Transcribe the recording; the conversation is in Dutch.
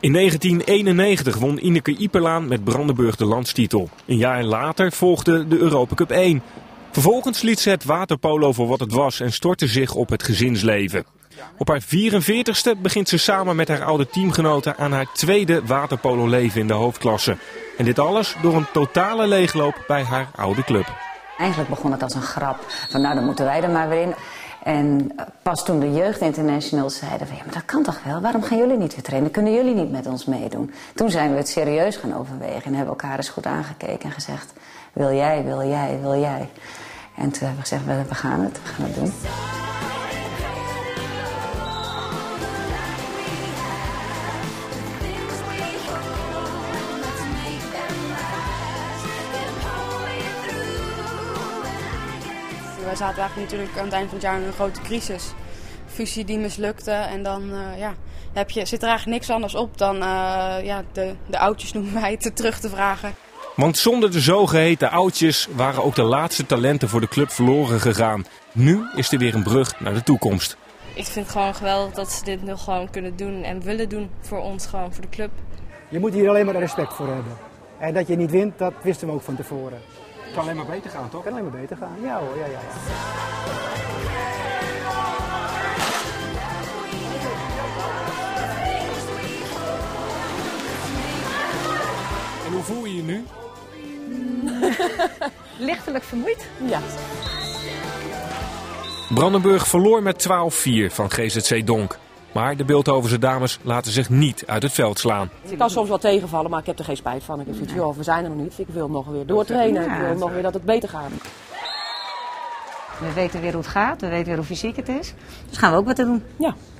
In 1991 won Ineke Ieperlaan met Brandenburg de landstitel. Een jaar later volgde de Europa Cup 1. Vervolgens liet ze het waterpolo voor wat het was en stortte zich op het gezinsleven. Op haar 44ste begint ze samen met haar oude teamgenoten aan haar tweede waterpolo-leven in de hoofdklasse. En dit alles door een totale leegloop bij haar oude club. Eigenlijk begon het als een grap. Van nou, dan moeten wij er maar weer in. En pas toen de jeugdinternationals zeiden van ja, maar dat kan toch wel? Waarom gaan jullie niet weer trainen? Kunnen jullie niet met ons meedoen? Toen zijn we het serieus gaan overwegen en hebben elkaar eens goed aangekeken en gezegd: wil jij, wil jij, wil jij? En toen hebben we gezegd: we gaan het doen. We zaten eigenlijk natuurlijk aan het eind van het jaar in een grote crisis. Fusie die mislukte en dan zit er eigenlijk niks anders op dan de oudjes noemen wij het terug te vragen. Want zonder de zogeheten oudjes waren ook de laatste talenten voor de club verloren gegaan. Nu is er weer een brug naar de toekomst. Ik vind het gewoon geweldig dat ze dit nog gewoon kunnen doen en willen doen voor ons, gewoon voor de club. Je moet hier alleen maar respect voor hebben. En dat je niet wint, dat wisten we ook van tevoren. Het kan alleen maar beter gaan, toch? Het kan alleen maar beter gaan, ja hoor, ja. En hoe voel je je nu? Lichtelijk vermoeid? Ja. Brandenburg verloor met 12-4 van GZC Donk. Maar de Bilthovense dames laten zich niet uit het veld slaan. Het kan soms wel tegenvallen, maar ik heb er geen spijt van. Ik heb zoiets, joh, we zijn er nog niet. Ik wil nog weer doortrainen. Ik wil nog weer dat het beter gaat. We weten weer hoe het gaat, we weten weer hoe fysiek het is. Dus gaan we ook wat te doen. Ja.